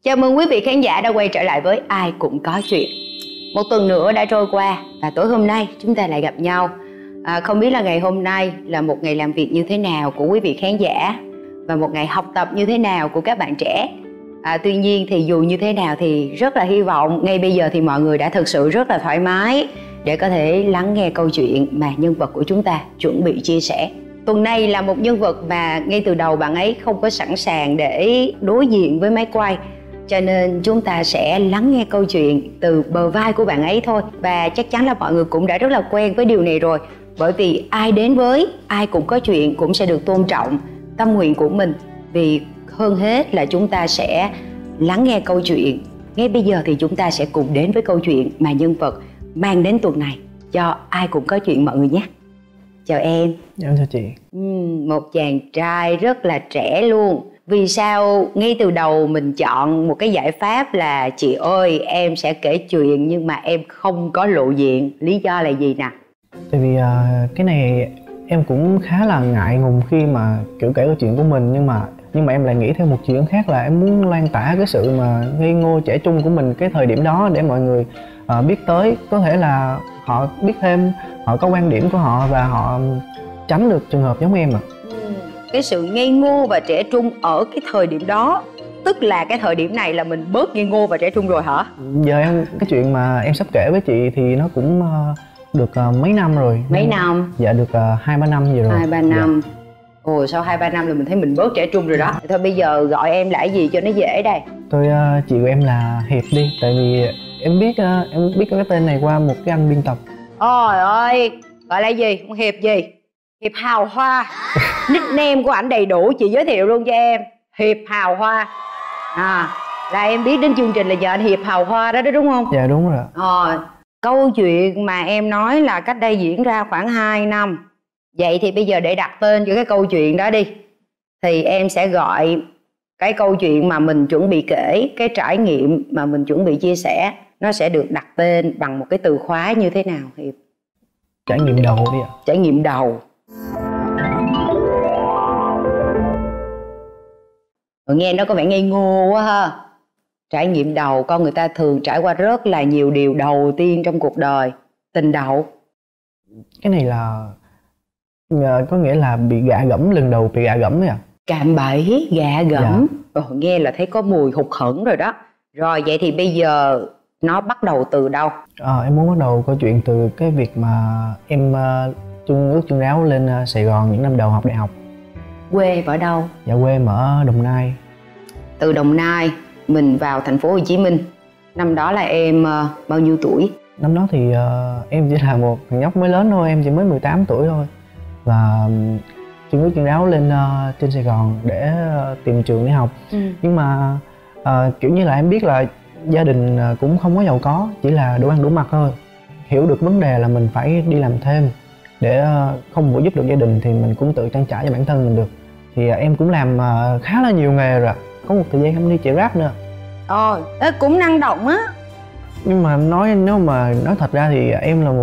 Chào mừng quý vị khán giả đã quay trở lại với Ai Cũng Có Chuyện. Một tuần nữa đã trôi qua và tối hôm nay chúng ta lại gặp nhau. Không biết là ngày hôm nay là một ngày làm việc như thế nào của quý vị khán giả và một ngày học tập như thế nào của các bạn trẻ. Tuy nhiên thì dù như thế nào thì rất là hy vọng ngay bây giờ thì mọi người đã thực sự rất là thoải mái để có thể lắng nghe câu chuyện mà nhân vật của chúng ta chuẩn bị chia sẻ. Tuần này là một nhân vật mà ngay từ đầu bạn ấy không có sẵn sàng để đối diện với máy quay, cho nên chúng ta sẽ lắng nghe câu chuyện từ bờ vai của bạn ấy thôi. Và chắc chắn là mọi người cũng đã rất là quen với điều này rồi, bởi vì ai đến với Ai Cũng Có Chuyện cũng sẽ được tôn trọng tâm nguyện của mình. Vì hơn hết là chúng ta sẽ lắng nghe câu chuyện. Ngay bây giờ thì chúng ta sẽ cùng đến với câu chuyện mà nhân vật mang đến tuần này cho Ai Cũng Có Chuyện mọi người nhé. Chào em. Em chào chị. Một chàng trai rất là trẻ luôn. Vì sao ngay từ đầu mình chọn một cái giải pháp là chị ơi em sẽ kể chuyện nhưng mà em không có lộ diện? Lý do là gì nè? Tại vì cái này em cũng khá là ngại ngùng khi mà kiểu kể câu chuyện của mình, nhưng mà em lại nghĩ theo một chuyện khác là em muốn lan tỏa cái sự mà ngây ngô trẻ trung của mình cái thời điểm đó để mọi người biết tới. Có thể là họ biết thêm, họ có quan điểm của họ và họ tránh được trường hợp giống em ạ. Cái sự ngây ngô và trẻ trung ở cái thời điểm đó, tức là cái thời điểm này là mình bớt ngây ngô và trẻ trung rồi hả? Giờ em, cái chuyện mà em sắp kể với chị thì nó cũng được mấy năm rồi. Mấy năm? Dạ được 2-3 năm gì rồi. 2-3 năm. Dạ. Ồ, sau 2-3 năm là mình thấy mình bớt trẻ trung rồi đó. Thôi bây giờ gọi em là gì cho nó dễ đây? Tôi chị của em là Hiệp đi, tại vì em biết có cái tên này qua một cái anh biên tập. Ôi ơi, gọi là gì? Hiệp gì? Hiệp Hào Hoa. Nickname của ảnh đầy đủ, chị giới thiệu luôn cho em. Hiệp Hào Hoa. Là em biết đến chương trình là nhờ anh Hiệp Hào Hoa đó đúng không? Dạ đúng rồi. Câu chuyện mà em nói là cách đây diễn ra khoảng 2 năm. Vậy thì bây giờ để đặt tên cho cái câu chuyện đó đi, thì em sẽ gọi cái câu chuyện mà mình chuẩn bị kể, cái trải nghiệm mà mình chuẩn bị chia sẻ, nó sẽ được đặt tên bằng một cái từ khóa như thế nào Hiệp? Trải nghiệm đầu đi ạ. Trải nghiệm đầu. Nghe nó có vẻ ngây ngô quá ha. Trải nghiệm đầu, con người ta thường trải qua rất là nhiều điều đầu tiên trong cuộc đời. Tình đầu. Cái này là có nghĩa là bị gạ gẫm, lần đầu bị gạ gẫm ấy à? Cạm bẫy, gạ gẫm. Dạ. Nghe là thấy có mùi hụt hẫng rồi đó. Rồi vậy thì bây giờ nó bắt đầu từ đâu? Em muốn bắt đầu câu chuyện từ cái việc mà em ước chương ráo lên Sài Gòn những năm đầu học đại học. Quê em ở đâu? Dạ quê em ở Đồng Nai. Từ Đồng Nai mình vào thành phố Hồ Chí Minh. Năm đó là em bao nhiêu tuổi? Năm đó thì em chỉ là một thằng nhóc mới lớn thôi, em chỉ mới 18 tuổi thôi. Và ước chương ráo lên trên Sài Gòn để tìm trường để học. Nhưng mà kiểu như là em biết là gia đình cũng không có giàu có, chỉ là đủ ăn đủ mặc thôi. Hiểu được vấn đề là mình phải đi làm thêm để không phụ giúp được gia đình thì mình cũng tự trang trải cho bản thân mình được. Thì em cũng làm khá là nhiều nghề rồi. Có một thời gian em đi chạy Grab nữa. Cũng năng động á. Nhưng mà nếu mà nói thật ra thì em là một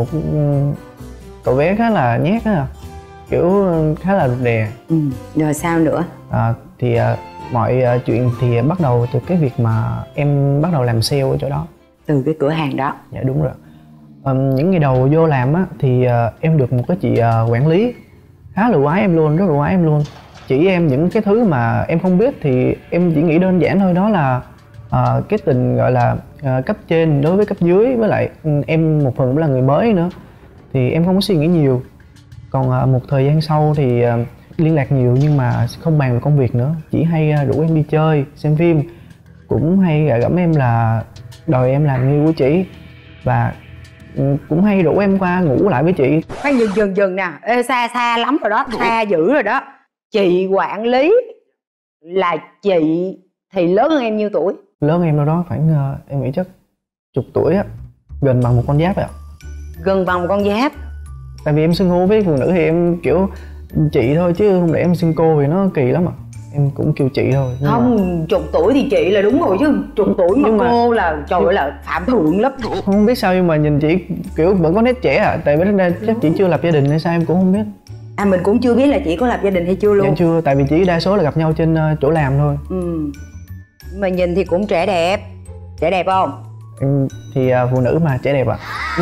cậu bé khá là nhát á, kiểu khá là rụt rè. Rồi sao nữa? Thì mọi chuyện thì bắt đầu từ cái việc mà em bắt đầu làm sale ở chỗ đó. Từ cái cửa hàng đó? Dạ đúng rồi. Những ngày đầu vô làm á thì em được một cái chị quản lý khá là khoái em luôn, rất là khoái em luôn. Chỉ em những cái thứ mà em không biết thì em chỉ nghĩ đơn giản thôi, đó là cái tình gọi là cấp trên đối với cấp dưới, với lại em một phần cũng là người mới nữa thì em không có suy nghĩ nhiều. Còn một thời gian sau thì liên lạc nhiều nhưng mà không bàn về công việc nữa, chỉ hay rủ em đi chơi, xem phim, cũng hay gạ gẫm em là đòi em làm người của chị và cũng hay rủ em qua ngủ lại với chị. Khoan dừng nè, xa lắm rồi đó, xa dữ rồi đó. Chị quản lý là chị thì lớn hơn em nhiêu tuổi? Lớn em đâu đó khoảng em nghĩ chắc chục tuổi á, gần bằng một con giáp ạ. Gần bằng một con giáp? Tại vì em xưng hô với phụ nữ thì em kiểu chị thôi, chứ không để em xưng cô thì nó kỳ lắm ạ. Em cũng kêu chị thôi. Không, chục tuổi thì chị là đúng rồi chứ chục tuổi mà cô là trời ơi là phạm thượng lắm. Không biết sao nhưng mà nhìn chị kiểu vẫn có nét trẻ à. Tại vì chắc chị chưa lập gia đình hay sao em cũng không biết. Mình cũng chưa biết là chị có lập gia đình hay chưa luôn. Dạ chưa, tại vì chỉ đa số là gặp nhau trên chỗ làm thôi. Mà nhìn thì cũng trẻ đẹp. Trẻ đẹp không? Thì phụ nữ mà trẻ đẹp ạ.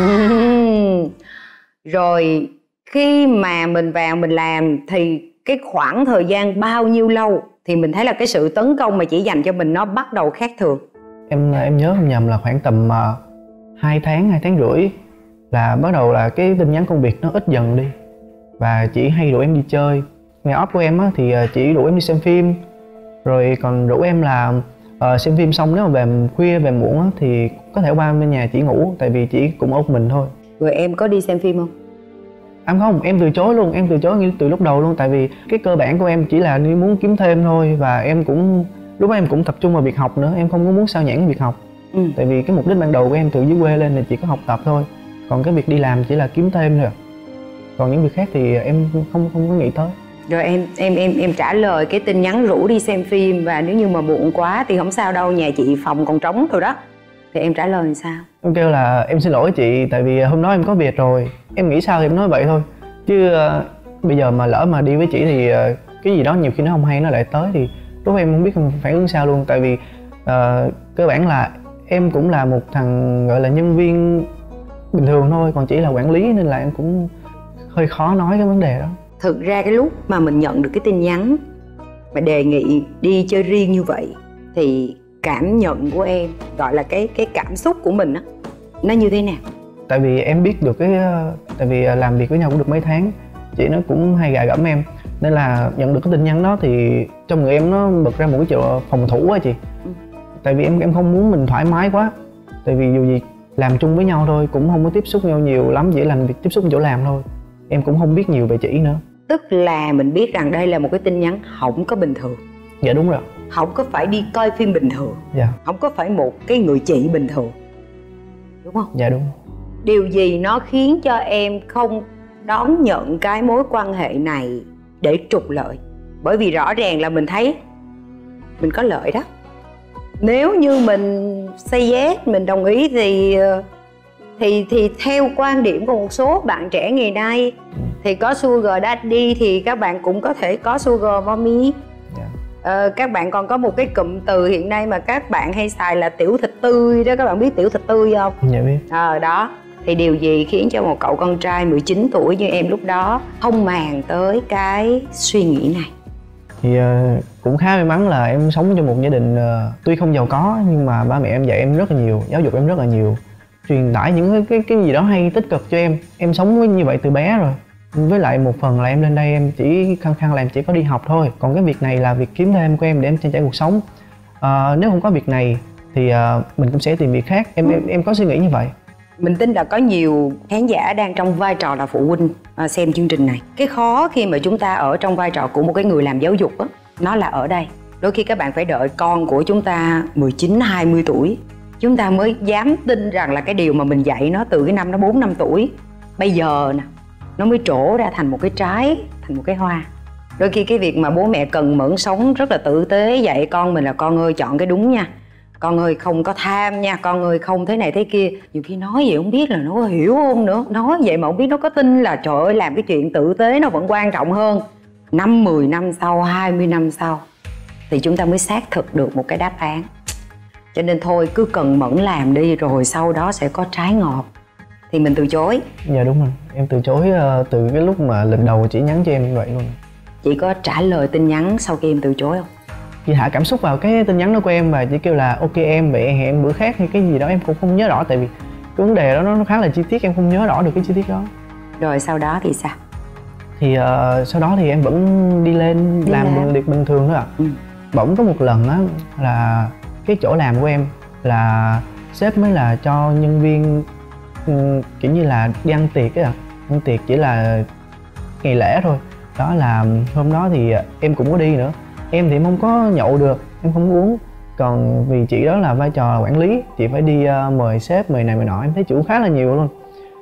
Rồi khi mà mình vào mình làm thì cái khoảng thời gian bao nhiêu lâu thì mình thấy là cái sự tấn công mà chỉ dành cho mình nó bắt đầu khác thường? Em nhớ không nhầm là khoảng tầm 2 tháng rưỡi là bắt đầu là cái tin nhắn công việc nó ít dần đi. Và chị hay rủ em đi chơi. Ngày off của em á, thì chị rủ em đi xem phim. Rồi còn rủ em là xem phim xong nếu mà về khuya về muộn á, thì có thể qua bên nhà chị ngủ. Tại vì chị cũng ở một mình thôi. Rồi em có đi xem phim không? Không, em từ chối luôn, em từ chối ngay từ lúc đầu luôn. Tại vì cái cơ bản của em chỉ là đi muốn kiếm thêm thôi. Và em cũng, lúc đó em cũng tập trung vào việc học nữa. Em không có muốn sao nhãng việc học. Tại vì cái mục đích ban đầu của em từ dưới quê lên là chỉ có học tập thôi. Còn cái việc đi làm chỉ là kiếm thêm thôi. Còn những việc khác thì em không có nghĩ tới. Rồi em trả lời cái tin nhắn rủ đi xem phim, và nếu như mà muộn quá thì không sao đâu, nhà chị phòng còn trống rồi đó. Thì em trả lời làm sao? Em kêu là em xin lỗi chị, tại vì hôm đó em có việc rồi. Em nghĩ sao thì em nói vậy thôi. Chứ bây giờ mà lỡ mà đi với chị thì cái gì đó nhiều khi nó không hay nó lại tới, thì lúc em không biết phản ứng sao luôn. Tại vì cơ bản là em cũng là một thằng gọi là nhân viên bình thường thôi, còn chỉ là quản lý nên là em cũng hơi khó nói cái vấn đề đó. Thực ra cái lúc mà mình nhận được cái tin nhắn mà đề nghị đi chơi riêng như vậy thì cảm nhận của em, gọi là cái cảm xúc của mình á, nó như thế nào? Tại vì em biết được tại vì làm việc với nhau cũng được mấy tháng, chị nó cũng hay gạ gẫm em, nên là nhận được cái tin nhắn đó thì trong người em nó bật ra một cái chỗ phòng thủ á chị. Tại vì em không muốn mình thoải mái quá. Tại vì dù gì làm chung với nhau thôi, cũng không có tiếp xúc nhau nhiều lắm, chỉ là việc tiếp xúc chỗ làm thôi. Em cũng không biết nhiều về chị nữa. Tức là mình biết rằng đây là một cái tin nhắn không có bình thường. Dạ đúng rồi. Không có phải đi coi phim bình thường. Dạ. Không có phải một cái người chị bình thường, đúng không? Dạ đúng. Điều gì nó khiến cho em không đón nhận cái mối quan hệ này để trục lợi? Bởi vì rõ ràng là mình thấy mình có lợi đó. Nếu như mình say yes, mình đồng ý thì theo quan điểm của một số bạn trẻ ngày nay thì có sugar daddy thì các bạn cũng có thể có sugar mommy. Các bạn còn có một cái cụm từ hiện nay mà các bạn hay xài là tiểu thịt tươi đó. Các bạn biết tiểu thịt tươi không? Dạ biết. Đó. Thì điều gì khiến cho một cậu con trai 19 tuổi như em lúc đó không màng tới cái suy nghĩ này? Thì cũng khá may mắn là em sống trong một gia đình tuy không giàu có, nhưng mà ba mẹ em dạy em rất là nhiều, giáo dục em rất là nhiều, truyền tải những cái gì đó hay tích cực cho em. Em sống như vậy từ bé rồi. Với lại một phần là em lên đây em chỉ khăng khăng là em chỉ có đi học thôi. Còn cái việc này là việc kiếm thêm của em để em trang trải cuộc sống. Nếu không có việc này thì mình cũng sẽ tìm việc khác. Em có suy nghĩ như vậy. Mình tin là có nhiều khán giả đang trong vai trò là phụ huynh xem chương trình này. Cái khó khi mà chúng ta ở trong vai trò của một cái người làm giáo dục á, nó là ở đây. Đôi khi các bạn phải đợi con của chúng ta 19, 20 tuổi chúng ta mới dám tin rằng là cái điều mà mình dạy nó từ cái năm nó 4 năm tuổi bây giờ nè, nó mới trổ ra thành một cái trái, thành một cái hoa. Đôi khi cái việc mà bố mẹ cần mẫn sống rất là tử tế, dạy con mình là con ơi chọn cái đúng nha, con ơi không có tham nha, con ơi không thế này thế kia. Nhiều khi nói vậy không biết là nó có hiểu không nữa. Nói vậy mà không biết nó có tin là trời ơi làm cái chuyện tử tế nó vẫn quan trọng hơn. 5, 10 năm sau, 20 năm sau thì chúng ta mới xác thực được một cái đáp án. Cho nên thôi cứ cần mẫn làm đi, rồi sau đó sẽ có trái ngọt. Thì mình từ chối. Dạ đúng rồi. Em từ chối từ cái lúc mà lần đầu chị nhắn cho em như vậy luôn. Chị có trả lời tin nhắn sau khi em từ chối không? Chị thả cảm xúc vào cái tin nhắn đó của em và chị kêu là ok em, vậy hẹn bữa khác hay cái gì đó, em cũng không nhớ rõ. Tại vì cái vấn đề đó nó khá là chi tiết, em không nhớ rõ được cái chi tiết đó. Rồi sau đó thì sao? Thì sau đó thì em vẫn đi làm việc bình thường thôi ạ. Bỗng có một lần á là cái chỗ làm của em là sếp mới là cho nhân viên kiểu như là đi ăn tiệc á. Ăn tiệc chỉ là ngày lễ thôi. Đó là hôm đó thì em cũng có đi nữa. Em thì em không có nhậu được, em không uống. Còn vì chị đó là vai trò quản lý, chị phải đi mời sếp, mời này mời nọ. Em thấy chủ khá là nhiều luôn.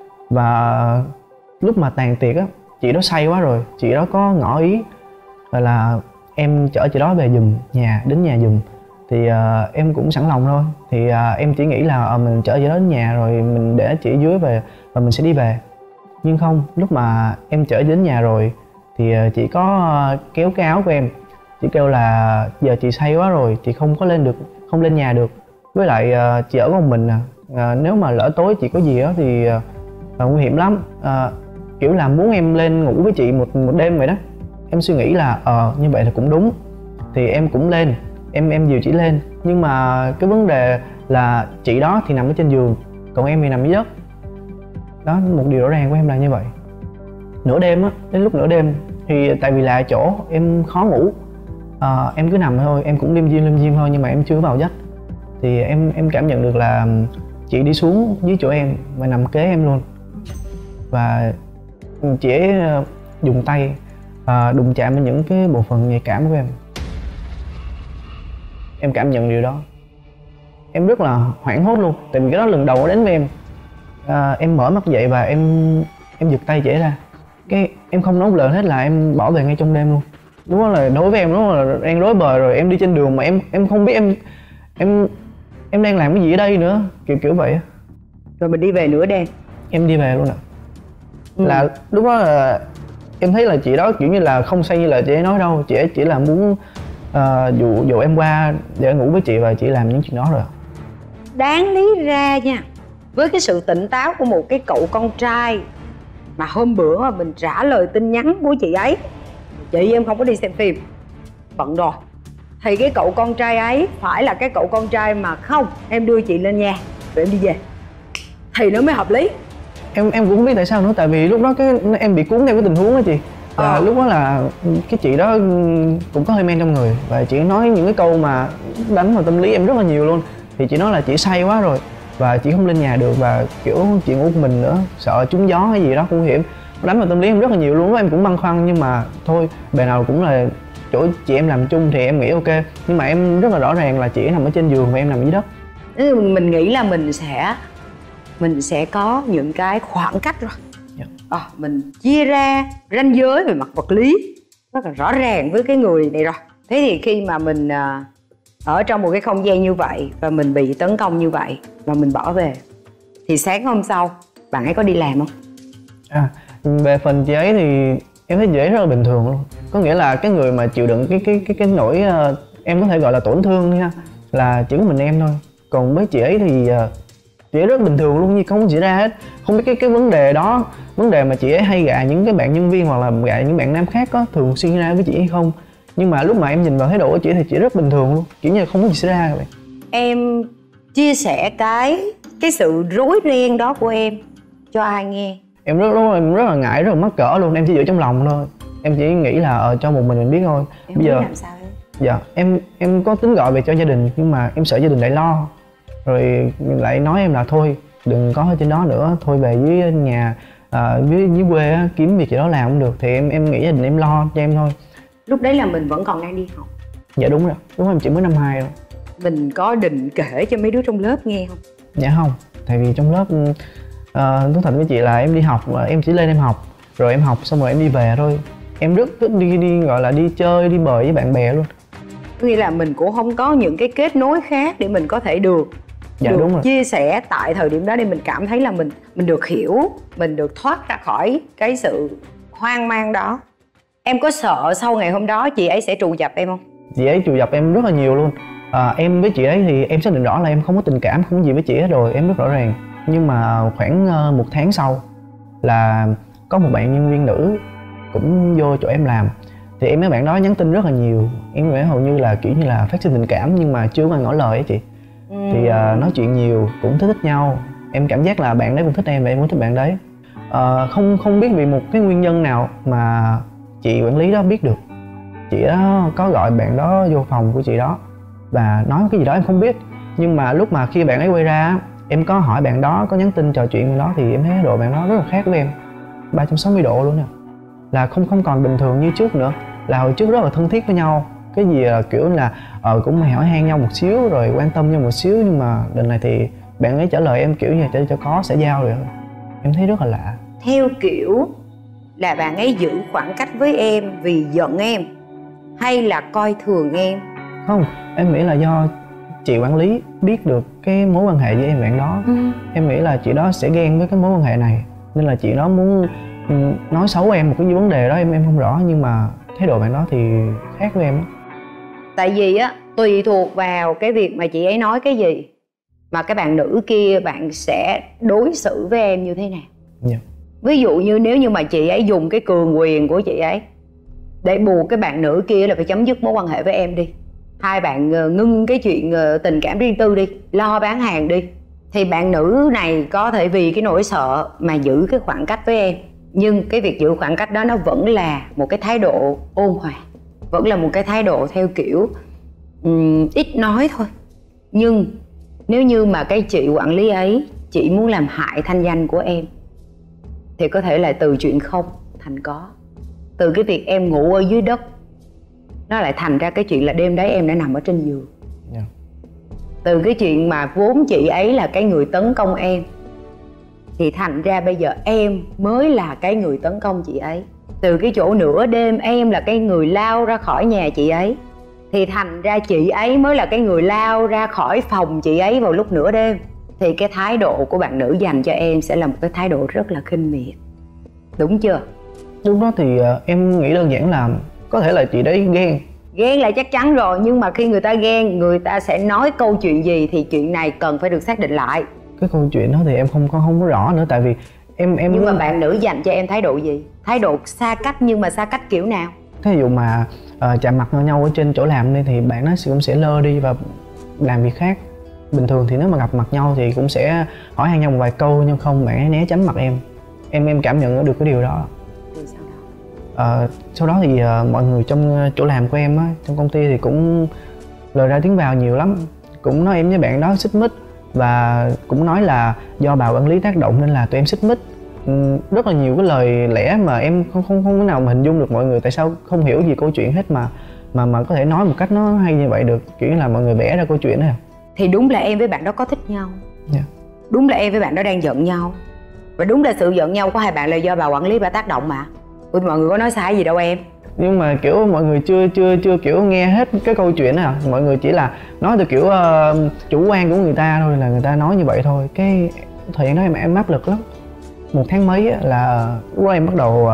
Và lúc mà tàn tiệc á, chị đó say quá rồi, chị đó có ngỏ ý là em chở chị đó về giùm nhà, đến nhà giùm. Thì em cũng sẵn lòng thôi. Thì em chỉ nghĩ là mình chở chị đó đến nhà rồi mình để chị dưới về và mình sẽ đi về. Nhưng không, lúc mà em chở chị đến nhà rồi thì chị có kéo cái áo của em, Chị kêu là giờ chị say quá rồi, chị không có lên được, không lên nhà được. Với lại chị ở một mình nếu mà lỡ tối chị có gì á thì nguy hiểm lắm. Kiểu là muốn em lên ngủ với chị một đêm vậy đó. Em suy nghĩ là như vậy là cũng đúng, thì em cũng lên, em dìu chị lên. Nhưng mà cái vấn đề là chị đó thì nằm ở trên giường, còn em thì nằm dưới đất. Đó, một điều rõ ràng của em là như vậy. Nửa đêm á, đến lúc nửa đêm thì tại vì là chỗ em khó ngủ, em cứ nằm thôi, em cũng lim dim thôi, nhưng mà em chưa vào giấc. Thì em cảm nhận được là chị đi xuống dưới chỗ em và nằm kế em luôn. Và chị ấy dùng tay đụng chạm vào những cái bộ phận nhạy cảm của em. Em cảm nhận điều đó, em rất là hoảng hốt luôn, tại vì cái đó lần đầu nó đến với em. Em mở mắt dậy và em giật tay chị ấy ra. Cái em không nói một lời hết, là em bỏ về ngay trong đêm luôn. Đúng đó, là đối với em đó là đang rối bời rồi, em đi trên đường mà em không biết em đang làm cái gì ở đây nữa, kiểu vậy. Rồi mình đi về nửa đêm. Em đi về luôn ạ. Là lúc đó là em thấy là chị đó kiểu như là không say như là chị ấy nói đâu, chị ấy chỉ là muốn dụ em qua để ngủ với chị, và chị làm những chuyện đó rồi. Đáng lý ra nha, với cái sự tỉnh táo của một cái cậu con trai mà hôm bữa mà mình trả lời tin nhắn của chị ấy, chị em không có đi xem phim, bận rồi, thì cái cậu con trai ấy phải là cái cậu con trai mà không, em đưa chị lên nhà rồi em đi về thì nó mới hợp lý. Em cũng không biết tại sao nữa, tại vì lúc đó em bị cuốn theo cái tình huống đó chị. Lúc đó là cái chị đó cũng có hơi men trong người, và chị nói những cái câu mà đánh vào tâm lý em rất là nhiều luôn. Thì chị nói là chị say quá rồi và chị không lên nhà được, và kiểu chị ngủ một mình nữa, sợ trúng gió hay gì đó nguy hiểm, đánh vào tâm lý em rất là nhiều luôn. Em cũng băn khoăn, nhưng mà thôi, bề nào cũng là chỗ chị em làm chung thì em nghĩ ok. Nhưng mà em rất là rõ ràng là chị nằm ở trên giường và em nằm dưới đất. Mình nghĩ là mình sẽ có những cái khoảng cách rồi. Mình chia ra ranh giới về mặt vật lý rất là rõ ràng với cái người này rồi. Thế thì khi mà mình ở trong một cái không gian như vậy và mình bị tấn công như vậy và mình bỏ về, thì sáng hôm sau bạn ấy có đi làm không? Về phần chị ấy thì em thấy chị ấy rất là bình thường luôn. Có nghĩa là cái người mà chịu đựng cái nỗi em có thể gọi là tổn thương đi ha, là chỉ có mình em thôi. Còn với chị ấy thì chị ấy rất bình thường luôn, như không có xảy ra hết. Không biết cái vấn đề đó, vấn đề mà chị ấy hay gạ những cái bạn nhân viên hoặc là gạ những bạn nam khác có thường xuyên ra với chị hay không. Nhưng mà lúc mà em nhìn vào thái độ của chị thì chị rất bình thường luôn, kiểu như không có gì xảy ra vậy. Em chia sẻ cái sự rối ren đó của em cho ai nghe? Em rất là ngại, rất là mắc cỡ luôn. Em chỉ giữ trong lòng thôi. Em chỉ nghĩ là cho một mình biết thôi. Em bây giờ làm sao đấy? Dạ em có tính gọi về cho gia đình, nhưng mà em sợ gia đình lại lo, rồi lại nói em là thôi đừng có ở trên đó nữa, thôi về dưới nhà dưới quê á, kiếm việc gì đó làm cũng được. Thì em nghĩ gia đình em lo cho em thôi. Lúc đấy là mình vẫn còn đang đi học? Dạ đúng rồi, đúng rồi, em chỉ mới năm 2 rồi. Mình có định kể cho mấy đứa trong lớp nghe không? Dạ không, tại vì trong lớp thú thật với chị là em đi học, em chỉ lên em học, rồi em học xong rồi em đi về thôi. Em rất thích đi gọi là đi chơi, đi bời với bạn bè luôn. Nghĩa là mình cũng không có những cái kết nối khác để mình có thể được đúng rồi, chia sẻ tại thời điểm đó, để mình cảm thấy là mình được hiểu, mình được thoát ra khỏi cái sự hoang mang đó. Em có sợ sau ngày hôm đó chị ấy sẽ trù dập em không? Chị ấy trù dập em rất là nhiều luôn. Em với chị ấy thì em xác định rõ là em không có tình cảm, không có gì với chị ấy rồi, em rất rõ ràng. Nhưng mà khoảng 1 tháng sau là có một bạn nhân viên nữ cũng vô chỗ em làm. Thì em với bạn đó nhắn tin rất là nhiều. Em với hầu như là kiểu như là phát sinh tình cảm, nhưng mà chưa có ngỏ lời ấy chị. Thì nói chuyện nhiều, cũng thích nhau. Em cảm giác là bạn đấy cũng thích em và em cũng thích bạn đấy. Không biết vì một cái nguyên nhân nào mà chị quản lý đó biết được. Chị đó có gọi bạn đó vô phòng của chị đó và nói cái gì đó em không biết. Nhưng mà lúc mà khi bạn ấy quay ra, em có hỏi bạn đó, có nhắn tin trò chuyện với đó, thì em thấy thái độ bạn đó rất là khác với em 360 độ luôn nè. Là không còn bình thường như trước nữa. Là hồi trước rất là thân thiết với nhau, cái gì là kiểu là cũng hỏi han nhau một xíu, rồi quan tâm nhau một xíu. Nhưng mà lần này thì bạn ấy trả lời em kiểu như cho có xã giao rồi. Em thấy rất là lạ. Theo kiểu là bạn ấy giữ khoảng cách với em vì giận em, hay là coi thường em? Không, em nghĩ là do chị quản lý biết được cái mối quan hệ với em bạn đó. Em nghĩ là chị đó sẽ ghen với cái mối quan hệ này, nên là chị đó muốn nói xấu em một cái vấn đề đó, em không rõ. Nhưng mà thái độ bạn đó thì khác với em. Tại vì á, tùy thuộc vào cái việc mà chị ấy nói cái gì mà cái bạn nữ kia bạn sẽ đối xử với em như thế nào. Ví dụ như nếu như mà chị ấy dùng cái cường quyền của chị ấy để buộc cái bạn nữ kia là phải chấm dứt mối quan hệ với em đi, hai bạn ngưng cái chuyện tình cảm riêng tư đi, lo bán hàng đi, thì bạn nữ này có thể vì cái nỗi sợ mà giữ cái khoảng cách với em. Nhưng cái việc giữ khoảng cách đó nó vẫn là một cái thái độ ôn hòa, vẫn là một cái thái độ theo kiểu ít nói thôi. Nhưng nếu như mà cái chị quản lý ấy chị muốn làm hại thanh danh của em thì có thể là từ chuyện không thành có. Từ cái việc em ngủ ở dưới đất nó lại thành ra cái chuyện là đêm đấy em đã nằm ở trên giường. Từ cái chuyện mà vốn chị ấy là cái người tấn công em thì thành ra bây giờ em mới là cái người tấn công chị ấy. Từ cái chỗ nửa đêm em là cái người lao ra khỏi nhà chị ấy thì thành ra chị ấy mới là cái người lao ra khỏi phòng chị ấy vào lúc nửa đêm. Thì cái thái độ của bạn nữ dành cho em sẽ là một cái thái độ rất là khinh miệt. Đúng chưa? Lúc đó thì em nghĩ đơn giản là có thể là chị đấy ghen. Ghen là chắc chắn rồi, nhưng mà khi người ta ghen người ta sẽ nói câu chuyện gì thì chuyện này cần phải được xác định lại. Cái câu chuyện đó thì em không có rõ nữa, tại vì em nhưng mà bạn nữ dành cho em thái độ gì? Thái độ xa cách, nhưng mà xa cách kiểu nào? Thí dụ mà chạm mặt nhau ở trên chỗ làm đi thì bạn nó cũng sẽ lơ đi và làm việc khác. Bình thường thì nếu mà gặp mặt nhau thì cũng sẽ hỏi han nhau một vài câu, nhưng không, bạn ấy né tránh mặt em. Em cảm nhận được cái điều đó. Sau đó thì mọi người trong chỗ làm của em á, trong công ty thì cũng lời ra tiếng vào nhiều lắm. Cũng nói em với bạn đó xích mích và cũng nói là do bà quản lý tác động nên là tụi em xích mích. Rất là nhiều cái lời lẽ mà em không có nào mà hình dung được mọi người tại sao không hiểu gì câu chuyện hết mà có thể nói một cách nó hay như vậy được, kiểu như là mọi người vẽ ra câu chuyện đó. Thì đúng là em với bạn đó có thích nhau. Đúng là em với bạn đó đang giận nhau. Và đúng là sự giận nhau của hai bạn là do bà quản lý bà tác động mà. Mọi người có nói sai gì đâu em. Nhưng mà kiểu mọi người chưa kiểu nghe hết cái câu chuyện à. Mọi người chỉ là nói từ kiểu chủ quan của người ta thôi, là người ta nói như vậy thôi. Cái thời gian đó em áp lực lắm. 1 tháng mấy là lúc đó em bắt đầu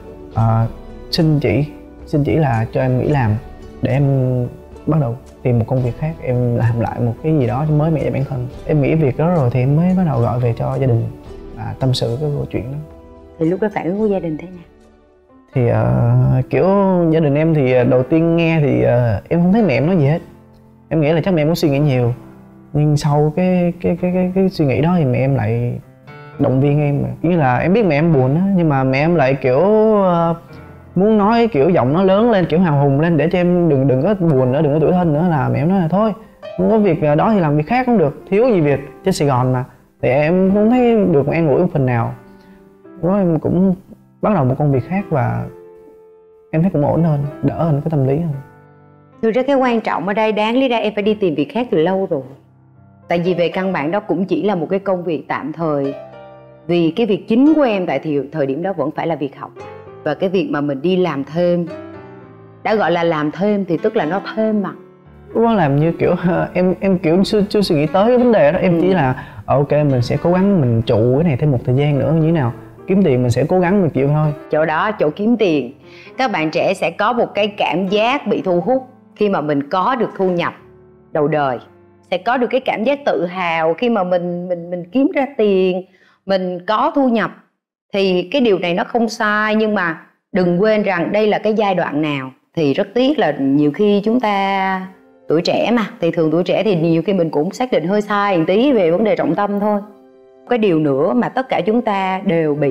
xin chỉ là cho em nghỉ làm để em bắt đầu tìm một công việc khác, em làm lại một cái gì đó mới mẻ cho bản thân. Em nghỉ việc đó rồi thì em mới bắt đầu gọi về cho gia đình và tâm sự cái câu chuyện đó. Thì lúc đó phản ứng của gia đình thế nào? Thì kiểu gia đình em thì đầu tiên nghe thì em không thấy mẹ em nói gì hết. Em nghĩ là chắc mẹ em có suy nghĩ nhiều. Nhưng sau cái suy nghĩ đó thì mẹ em lại động viên em. Như là em biết mẹ em buồn á, nhưng mà mẹ em lại kiểu muốn nói kiểu giọng nó lớn lên, kiểu hào hùng lên để cho em đừng có buồn nữa, đừng có tủi thân nữa. Là mẹ em nói là thôi, không có việc đó thì làm việc khác cũng được, thiếu gì việc trên Sài Gòn mà. Thì em cũng thấy được an ủi một phần nào. Rồi em cũng bắt đầu một công việc khác và em thấy cũng ổn hơn, đỡ hơn, cái tâm lý hơn. Thực ra cái quan trọng ở đây đáng lý ra em phải đi tìm việc khác từ lâu rồi. Tại vì về căn bản đó cũng chỉ là một cái công việc tạm thời. Vì cái việc chính của em tại thời điểm đó vẫn phải là việc học. Và cái việc mà mình đi làm thêm, đã gọi là làm thêm thì tức là nó thêm mà. Lúc đó làm như kiểu em kiểu chưa suy nghĩ tới cái vấn đề đó. Em chỉ là ok mình sẽ cố gắng mình trụ cái này thêm một thời gian nữa như thế nào. Kiếm tiền mình sẽ cố gắng mình chịu thôi. Chỗ đó, chỗ kiếm tiền, các bạn trẻ sẽ có một cái cảm giác bị thu hút khi mà mình có được thu nhập đầu đời. Sẽ có được cái cảm giác tự hào khi mà mình kiếm ra tiền, mình có thu nhập. Thì cái điều này nó không sai, nhưng mà đừng quên rằng đây là cái giai đoạn nào. Thì rất tiếc là nhiều khi chúng ta tuổi trẻ mà, thì thường tuổi trẻ thì nhiều khi mình cũng xác định hơi sai một tí về vấn đề trọng tâm thôi. Cái điều nữa mà tất cả chúng ta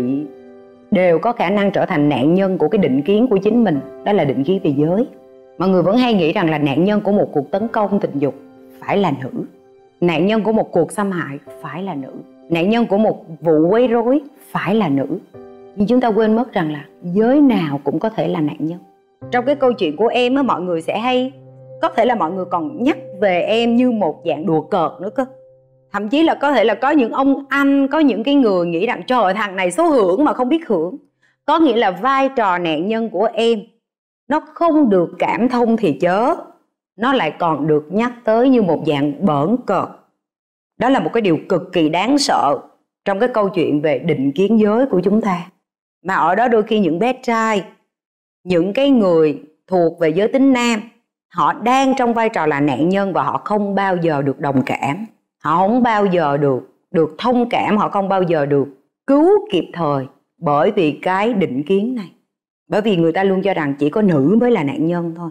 đều có khả năng trở thành nạn nhân của cái định kiến của chính mình, đó là định kiến về giới. Mọi người vẫn hay nghĩ rằng là nạn nhân của một cuộc tấn công tình dục phải là nữ, nạn nhân của một cuộc xâm hại phải là nữ, nạn nhân của một vụ quấy rối phải là nữ. Nhưng chúng ta quên mất rằng là giới nào cũng có thể là nạn nhân. Trong cái câu chuyện của em á, mọi người sẽ hay, có thể là mọi người còn nhắc về em như một dạng đùa cợt nữa cơ. Thậm chí là có thể là có những ông anh, có những cái người nghĩ rằng trời ơi, thằng này số hưởng mà không biết hưởng. Có nghĩa là vai trò nạn nhân của em nó không được cảm thông thì chớ, nó lại còn được nhắc tới như một dạng bỡn cợt. Đó là một cái điều cực kỳ đáng sợ trong cái câu chuyện về định kiến giới của chúng ta. Mà ở đó đôi khi những bé trai, những cái người thuộc về giới tính nam họ đang trong vai trò là nạn nhân và họ không bao giờ được đồng cảm, họ không bao giờ được thông cảm, họ không bao giờ được cứu kịp thời bởi vì cái định kiến này. Bởi vì người ta luôn cho rằng chỉ có nữ mới là nạn nhân thôi.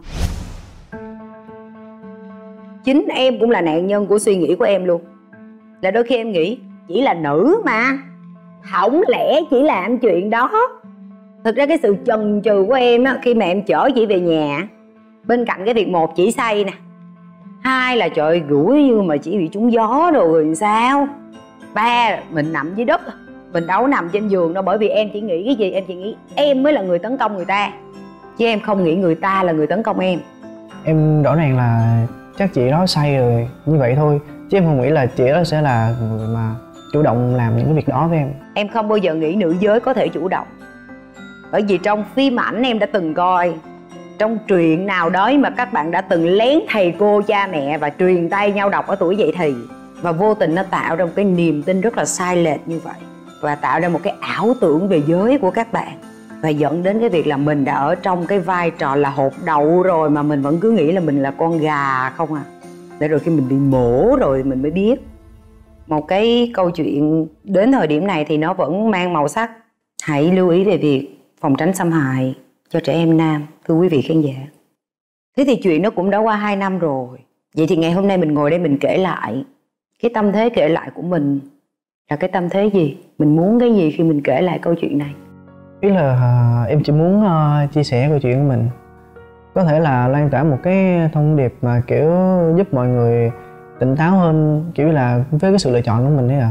Chính em cũng là nạn nhân của suy nghĩ của em luôn. Là đôi khi em nghĩ chỉ là nữ mà, không lẽ chỉ làm chuyện đó. Thực ra cái sự chần chừ của em á, khi mà em chở chị về nhà, bên cạnh cái việc một chỉ say nè, hai là trời rủi như mà chỉ bị trúng gió rồi sao, ba mình nằm dưới đất, mình đâu có nằm trên giường đâu. Bởi vì em chỉ nghĩ cái gì, em chỉ nghĩ em mới là người tấn công người ta, chứ em không nghĩ người ta là người tấn công em. Em rõ ràng là chắc chị đó say rồi như vậy thôi, chứ em không nghĩ là chị đó sẽ là người mà chủ động làm những cái việc đó với em. Em không bao giờ nghĩ nữ giới có thể chủ động. Bởi vì trong phim ảnh em đã từng coi, trong truyện nào đó mà các bạn đã từng lén thầy cô cha mẹ và truyền tay nhau đọc ở tuổi dậy thì, và vô tình nó tạo ra một cái niềm tin rất là sai lệch như vậy, và tạo ra một cái ảo tưởng về giới của các bạn, và dẫn đến cái việc là mình đã ở trong cái vai trò là hột đậu rồi mà mình vẫn cứ nghĩ là mình là con gà không à. Để rồi khi mình bị mổ rồi mình mới biết. Một cái câu chuyện đến thời điểm này thì nó vẫn mang màu sắc. Hãy lưu ý về việc phòng tránh xâm hại cho trẻ em nam, thưa quý vị khán giả. Thế thì chuyện nó cũng đã qua 2 năm rồi. Vậy thì ngày hôm nay mình ngồi đây mình kể lại. Cái tâm thế kể lại của mình là cái tâm thế gì? Mình muốn cái gì khi mình kể lại câu chuyện này? Ý là em chỉ muốn chia sẻ câu chuyện của mình, có thể là lan tỏa một cái thông điệp mà kiểu giúp mọi người tỉnh táo hơn, kiểu là với cái sự lựa chọn của mình đấy ạ.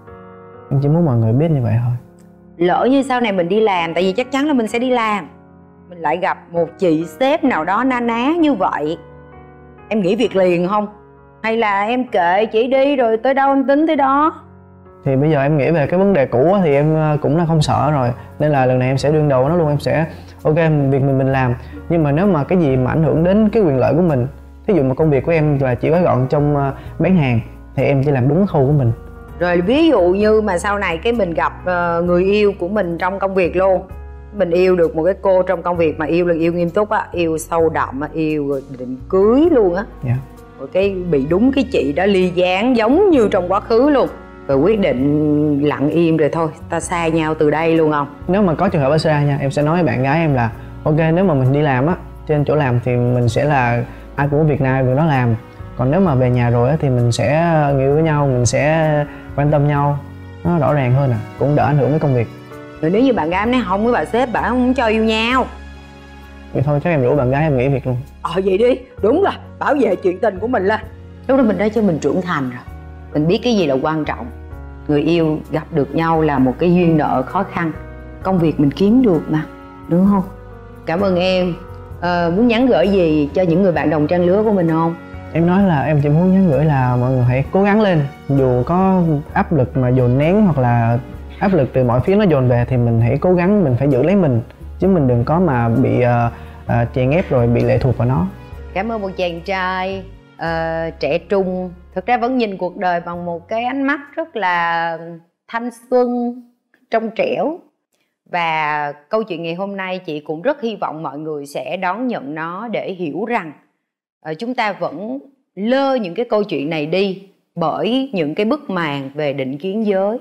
Em chỉ muốn mọi người biết như vậy thôi. Lỡ như sau này mình đi làm, tại vì chắc chắn là mình sẽ đi làm, mình lại gặp một chị sếp nào đó na ná như vậy, em nghỉ việc liền không? Hay là em kệ chị đi rồi tới đâu em tính tới đó? Thì bây giờ em nghĩ về cái vấn đề cũ thì em cũng là không sợ rồi, nên là lần này em sẽ đương đầu nó luôn. Em sẽ ok, việc mình làm, nhưng mà nếu mà cái gì mà ảnh hưởng đến cái quyền lợi của mình, thí dụ mà công việc của em là chỉ gói gọn trong bán hàng, thì em chỉ làm đúng cái khâu của mình. Rồi ví dụ như mà sau này cái mình gặp người yêu của mình trong công việc luôn, mình yêu được một cái cô trong công việc mà yêu là yêu nghiêm túc á, yêu sâu đậm á, yêu rồi định cưới luôn á. Dạ. Rồi cái bị đúng cái chị đó ly gián giống như trong quá khứ luôn, rồi quyết định lặng im rồi thôi ta xa nhau từ đây luôn không? Nếu mà có trường hợp ở xa nha, em sẽ nói với bạn gái em là ok, nếu mà mình đi làm á, trên chỗ làm thì mình sẽ là ai cũng có việc nào việc đó làm, còn nếu mà về nhà rồi á thì mình sẽ người yêu với nhau, mình sẽ quan tâm nhau, nó rõ ràng hơn cũng đỡ ảnh hưởng đến công việc. Rồi nếu như bạn gái em nói không với bà sếp, bà không cho yêu nhau, vậy thôi chắc em rủ bạn gái em nghỉ việc luôn. Vậy đi, đúng là bảo vệ chuyện tình của mình lên. Lúc đó mình đã cho mình trưởng thành rồi, mình biết cái gì là quan trọng. Người yêu gặp được nhau là một cái duyên nợ khó khăn, công việc mình kiếm được mà, đúng không? Cảm ơn em. Muốn nhắn gửi gì cho những người bạn đồng trang lứa của mình không? Em nói là em chỉ muốn nhắn gửi là mọi người hãy cố gắng lên, dù có áp lực mà dồn nén hoặc là áp lực từ mọi phía nó dồn về thì mình hãy cố gắng, mình phải giữ lấy mình, chứ mình đừng có mà bị chèn ép rồi bị lệ thuộc vào nó. Cảm ơn một chàng trai trẻ trung, thực ra vẫn nhìn cuộc đời bằng một cái ánh mắt rất là thanh xuân, trong trẻo. Và câu chuyện ngày hôm nay chị cũng rất hy vọng mọi người sẽ đón nhận nó để hiểu rằng chúng ta vẫn lơ những cái câu chuyện này đi bởi những cái bức màn về định kiến giới,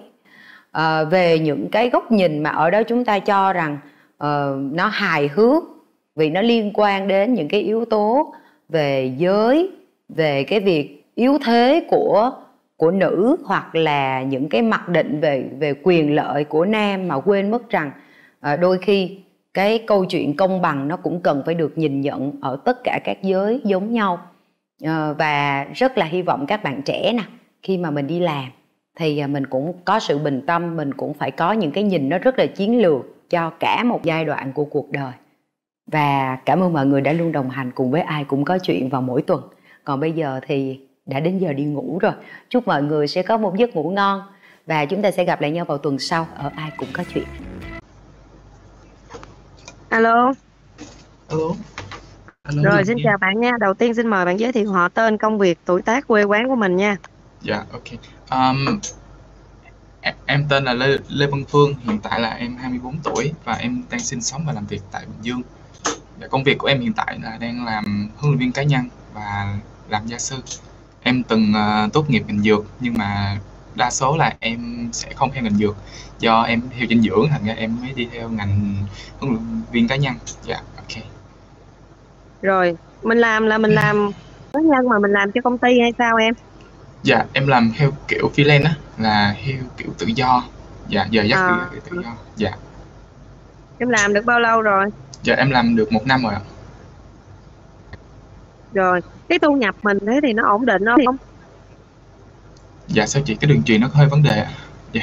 về những cái góc nhìn mà ở đó chúng ta cho rằng nó hài hước, vì nó liên quan đến những cái yếu tố về giới, về cái việc yếu thế của nữ, hoặc là những cái mặc định về quyền lợi của nam, mà quên mất rằng đôi khi cái câu chuyện công bằng nó cũng cần phải được nhìn nhận ở tất cả các giới giống nhau. Và rất là hy vọng các bạn trẻ nè, khi mà mình đi làm thì mình cũng có sự bình tâm, mình cũng phải có những cái nhìn nó rất là chiến lược cho cả một giai đoạn của cuộc đời. Và cảm ơn mọi người đã luôn đồng hành cùng với Ai Cũng Có Chuyện vào mỗi tuần. Còn bây giờ thì đã đến giờ đi ngủ rồi. Chúc mọi người sẽ có một giấc ngủ ngon, và chúng ta sẽ gặp lại nhau vào tuần sau ở Ai Cũng Có Chuyện. Alo. Alo. Rồi, xin chào bạn nha. Đầu tiên xin mời bạn giới thiệu họ, tên, công việc, tuổi tác, quê quán của mình nha. Dạ, ok. Em tên là Lê Văn Phương, hiện tại là em 24 tuổi và em đang sinh sống và làm việc tại Bình Dương. Công việc của em hiện tại là đang làm huấn luyện viên cá nhân và làm gia sư. Em từng tốt nghiệp ngành dược nhưng mà đa số là em sẽ không theo ngành dược, do em theo dinh dưỡng thành ra em mới đi theo ngành huấn luyện viên cá nhân. Dạ, ok. Rồi, mình làm là mình làm cá nhân mà mình làm cho công ty hay sao em? Dạ, em làm theo kiểu freelance á, là theo kiểu tự do. Dạ, giờ giấc À, kiểu tự do. Dạ, em làm được bao lâu rồi? dạ em làm được 1 năm rồi ạ. Rồi, cái thu nhập mình thế thì nó ổn định không? Dạ, sao chị, cái đường truyền nó hơi vấn đề ạ. Dạ,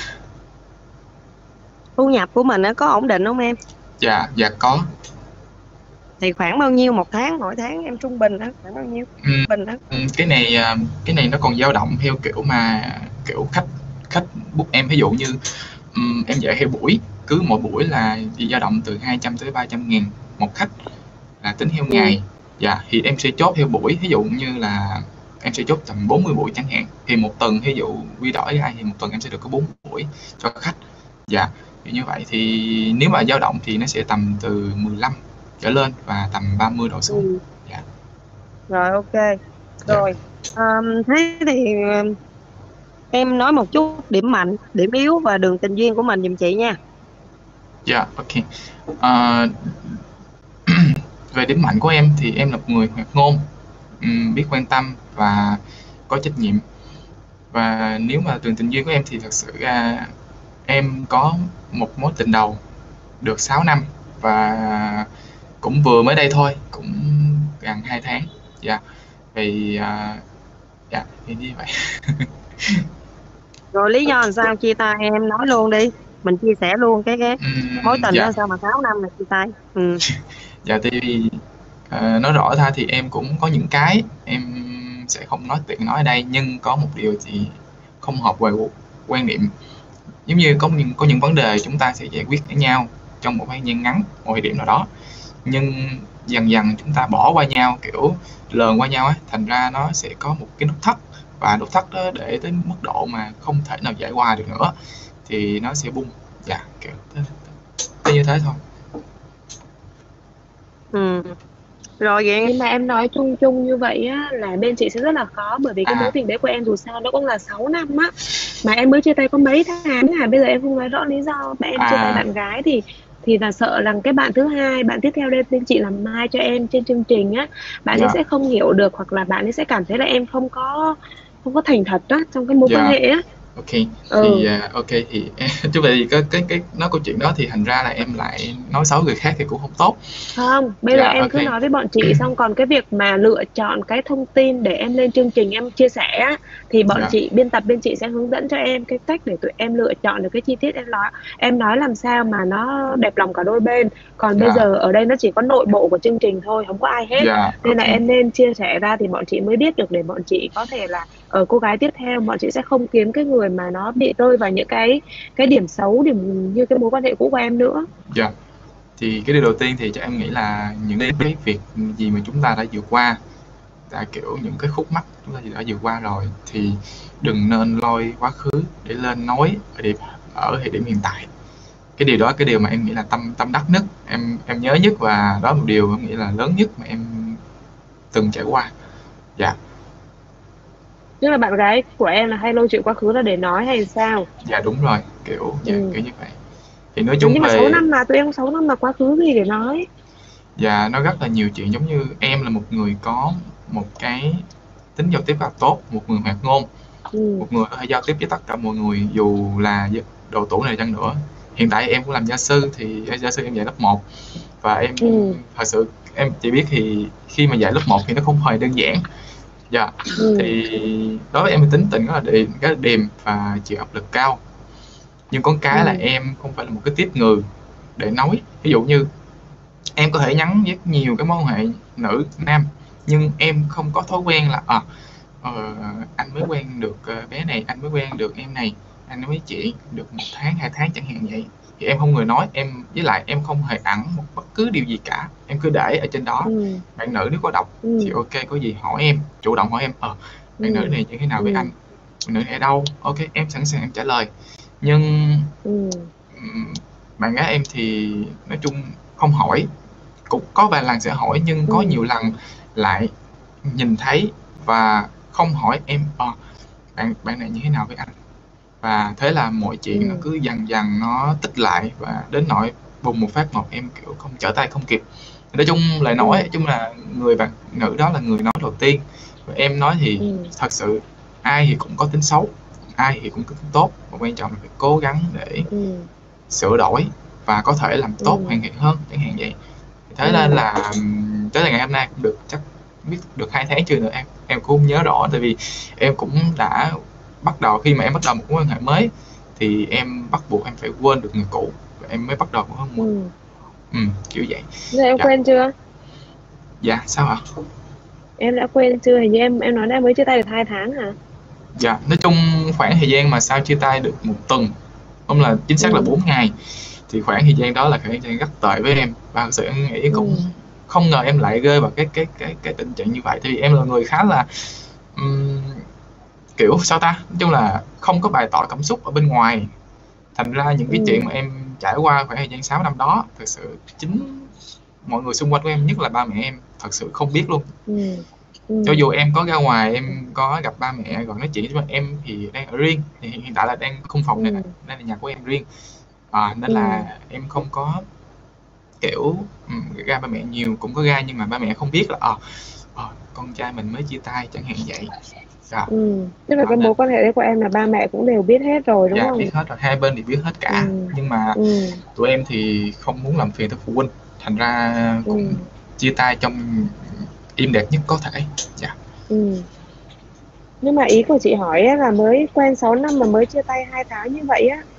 Thu nhập của mình nó có ổn định không em? dạ, dạ có. Thì khoảng bao nhiêu một tháng, mỗi tháng em trung bình đó, khoảng bao nhiêu? Ừm, Bình đó. cái này nó còn dao động theo kiểu mà kiểu khách khách book em, ví dụ như em dạy theo buổi, cứ mỗi buổi là chỉ dao động từ 200 tới 300 ngàn một khách, là tính theo Ừ. ngày. Dạ, thì em sẽ chốt theo buổi, ví dụ như là em sẽ chốt tầm 40 buổi chẳng hạn, thì một tuần ví dụ quy đổi ra thì một tuần em sẽ được có 4 buổi cho khách. Dạ, thì như vậy thì nếu mà dao động thì nó sẽ tầm từ 15 trở lên và tầm 30 độ xuống. Ừ. Dạ, Rồi, ok. dạ. Rồi, thế thì em nói một chút điểm mạnh, điểm yếu và đường tình duyên của mình giùm chị nha. Dạ, ok. Ờ, về điểm mạnh của em thì em là một người hoạt ngôn, biết quan tâm và có trách nhiệm. Và nếu mà đường tình duyên của em thì thật sự ra em có một mối tình đầu được 6 năm và cũng vừa mới đây thôi, cũng gần 2 tháng. Dạ, vì dạ, thì như vậy. Rồi lý do làm sao chia tay em nói luôn đi. Mình chia sẻ luôn cái mối tình Dạ, đó sao mà 6 năm là chia tay. Ừ. dạ thì nói rõ ra thì em cũng có những cái em sẽ không tiện nói ở đây, nhưng có một điều thì không hợp về quan niệm. Giống như có những vấn đề chúng ta sẽ giải quyết với nhau trong một thời gian ngắn, một thời điểm nào đó, nhưng dần dần chúng ta bỏ qua nhau, kiểu lờn qua nhau á, thành ra nó sẽ có một cái nút thắt, và nút thắt đó để tới mức độ mà không thể nào giải qua được nữa thì nó sẽ bung. Dạ, kiểu thế như thế thôi. Ừ. Rồi vậy Nhưng mà em nói chung chung như vậy á là bên chị sẽ rất là khó, bởi vì cái mối À, tình đấy của em dù sao nó cũng là 6 năm á, mà em mới chia tay có mấy tháng à. Bây giờ em không nói rõ lý do mà em chia tay à, bạn gái thì là sợ rằng cái bạn thứ hai, bạn tiếp theo bên chị làm mai cho em trên chương trình á, bạn ấy dạ, sẽ không hiểu được, hoặc là bạn ấy sẽ cảm thấy là em không có thành thật á trong cái mối quan dạ. hệ á. Ok, thì Ừ. ok thì chứ vậy thì cái nói câu chuyện đó thì thành ra là em lại nói xấu người khác thì cũng không tốt. Không, bây giờ Dạ, em ok. cứ nói với bọn chị, xong còn cái việc mà lựa chọn cái thông tin để em lên chương trình em chia sẻ á, thì bọn Dạ, chị biên tập bên chị sẽ hướng dẫn cho em cái cách để tụi em lựa chọn được cái chi tiết em nói làm sao mà nó đẹp lòng cả đôi bên. Còn bây dạ, giờ ở đây nó chỉ có nội bộ của chương trình thôi, không có ai hết, dạ, nên ok. là em nên chia sẻ ra thì bọn chị mới biết được, để bọn chị có thể là ở cô gái tiếp theo bọn chị sẽ không kiếm cái người mà nó bị rơi vào những cái điểm xấu, điểm như cái mối quan hệ cũ của em nữa. Dạ, thì cái điều đầu tiên thì cho em nghĩ là những cái việc gì mà chúng ta đã vượt qua, kiểu những cái khúc mắc chúng ta đã vượt qua rồi, thì đừng nên lôi quá khứ để lên nói ở thời điểm hiện tại. Cái điều mà em nghĩ là tâm tâm đắc nhất, em nhớ nhất, và đó là một điều em nghĩ là lớn nhất mà em từng trải qua. Dạ, Tức là bạn gái của em là hay lôi chuyện quá khứ ra để nói hay sao? dạ đúng rồi, kiểu dạ, Ừ. kiểu như vậy. Thì nói Thế chung nhưng mà 6 về năm mà tụi em 6 năm là quá khứ gì để nói? Dạ, nó rất là nhiều chuyện, giống như em là một người có một cái tính giao tiếp rất là tốt, một người hoạt ngôn, Ừ. một người có thể giao tiếp với tất cả mọi người dù là độ tuổi này chăng nữa. Hiện tại em cũng làm gia sư, thì gia sư em dạy lớp 1 và em Ừ. thật sự em chỉ biết thì khi mà dạy lớp 1 thì nó không hề đơn giản. Dạ, Ừ. thì đối với em thì tính tình rất là điềm và chịu áp lực cao. Nhưng có cái là Ừ. em không phải là một cái tiếp người để nói. Ví dụ như em có thể nhắn với nhiều cái mối quan hệ nữ nam, nhưng em không có thói quen là anh mới quen được bé này, anh mới quen được em này, anh nói với chị được 1 tháng 2 tháng chẳng hạn vậy, thì em không người nói. Với lại em không hề ẵn một bất cứ điều gì cả, em cứ để ở trên đó. Ừ. Bạn nữ nếu có đọc thì Ừ. ok, có gì hỏi em, chủ động hỏi em bạn nữ Ừ. này như thế nào với Ừ. anh, bạn nữ này ở đâu, ok em sẵn sàng em trả lời. Nhưng Ừ. bạn gái em thì nói chung không hỏi, cũng có vài lần sẽ hỏi, nhưng có nhiều lần lại nhìn thấy và không hỏi em bạn này như thế nào với anh, và thế là mọi chuyện nó cứ dần dần nó tích lại, và đến nỗi bùng một phát một em kiểu không trở tay không kịp. Nói chung lời nói chung là người bạn nữ đó là người nói đầu tiên, và em nói thì thật sự ai thì cũng có tính xấu, ai thì cũng có tính tốt, và quan trọng là phải cố gắng để sửa đổi và có thể làm tốt hoàn thiện hơn chẳng hạn vậy. Thế nên là tới ngày hôm nay cũng được chắc biết được 2 tháng chưa nữa, em cũng không nhớ rõ, tại vì em cũng đã bắt đầu, khi mà em bắt đầu một mối quan hệ mới thì em bắt buộc em phải quên được người cũ và em mới bắt đầu một mối kiểu vậy. Giờ em quên chưa? Dạ sao ạ? Em đã quên chưa? Hình như em nói là mới chia tay được 2 tháng hả? Dạ, nói chung khoảng thời gian mà sau chia tay được 1 tuần, không là chính xác là 4 ngày, thì khoảng thời gian đó là khoảng thời gian rất tệ với em, và thực sự em nghĩ cũng không ngờ em lại rơi vào cái tình trạng như vậy. Tại vì em là người khá là kiểu sao ta, nói chung là không có bày tỏ cảm xúc ở bên ngoài, thành ra những cái chuyện mà em trải qua khoảng thời gian 6 năm đó, thực sự chính mọi người xung quanh của em, nhất là ba mẹ em, thật sự không biết luôn. Cho dù em có ra ngoài, em có gặp ba mẹ gọi nói chuyện, nhưng mà em thì đang ở riêng, thì hiện tại là đang khung phòng này, đây là nhà của em riêng, nên là em không có kiểu ra ba mẹ nhiều, cũng có ra nhưng mà ba mẹ không biết là con trai mình mới chia tay chẳng hạn vậy. Tức là cái mối quan hệ đấy của em là ba mẹ cũng đều biết hết rồi đúng không? Biết hết rồi, hai bên thì biết hết cả, nhưng mà tụi em thì không muốn làm phiền tới phụ huynh, thành ra cũng chia tay trong im đẹp nhất có thể. Nhưng mà ý của chị hỏi ấy là mới quen 6 năm mà mới chia tay 2 tháng như vậy á,